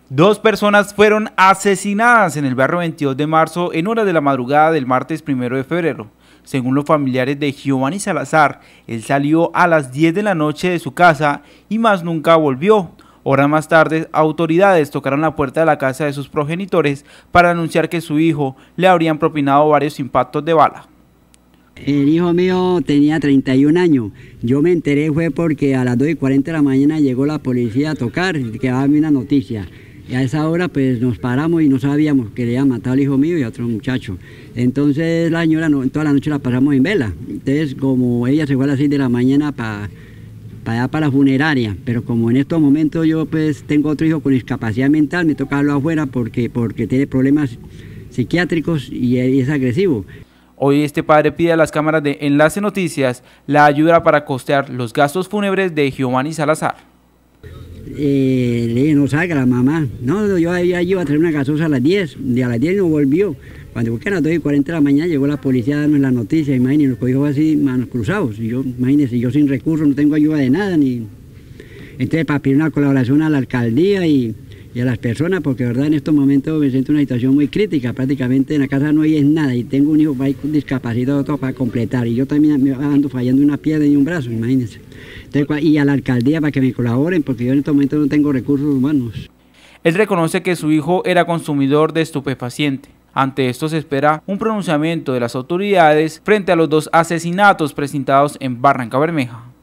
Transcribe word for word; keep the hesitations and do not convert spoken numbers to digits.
Dos personas fueron asesinadas en el barrio veintidós de marzo en horas de la madrugada del martes primero de febrero. Según los familiares de Giovanni Salazar, él salió a las diez de la noche de su casa y más nunca volvió. Horas más tarde, autoridades tocaron la puerta de la casa de sus progenitores para anunciar que su hijo le habrían propinado varios impactos de bala. El hijo mío tenía treinta y un años. Yo me enteré fue porque a las dos y cuarenta de la mañana llegó la policía a tocar, que daba una noticia. Y a esa hora pues nos paramos y no sabíamos que le habían matado al hijo mío y a otro muchacho. Entonces la señora no, toda la noche la pasamos en vela. Entonces como ella se fue a las seis de la mañana para para allá para la funeraria, pero como en estos momentos yo pues tengo otro hijo con discapacidad mental, me toca darlo afuera porque, porque tiene problemas psiquiátricos y es agresivo. Hoy este padre pide a las cámaras de Enlace Noticias la ayuda para costear los gastos fúnebres de Giovanni Salazar. Eh, le dije, no salga la mamá. No, yo ya iba a traer una gasosa a las diez, y a las diez no volvió. Cuando busqué a las dos y cuarenta de la mañana llegó la policía a darnos la noticia, imagínense, nos cogió así, manos cruzados. Y yo, imagínense, yo sin recursos, no tengo ayuda de nada, ni... Entonces, para pedir una colaboración a la alcaldía y, y a las personas, porque de verdad en estos momentos me siento en una situación muy crítica, prácticamente en la casa no hay nada, y tengo un hijo ahí discapacitado todo para completar, y yo también me ando fallando una pierna y un brazo, imagínense. Entonces, y a la alcaldía para que me colaboren, porque yo en estos momentos no tengo recursos humanos. Él reconoce que su hijo era consumidor de estupefaciente. Ante esto se espera un pronunciamiento de las autoridades frente a los dos asesinatos presentados en Barrancabermeja.